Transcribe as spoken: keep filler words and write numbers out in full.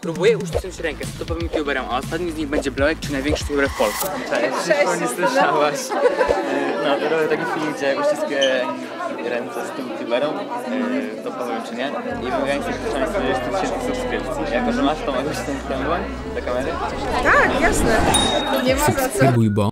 Próbuję uścisnąć rękę z topowym youtuberem, a ostatni z nich będzie Blowek, czy największy youtuber w Polsce. Cześć, Cześć nie słyszałaś. No, robię taki film, gdzie uściskuje ręce z tym youtuberem, to powiem czy nie. I wymagając sobie czterysta tysięcy subskrypcji. Jako, że masz, to mogę się ten wyłączyć do kamery? Tak, jasne. Nie ma za co. Spróbuj, bo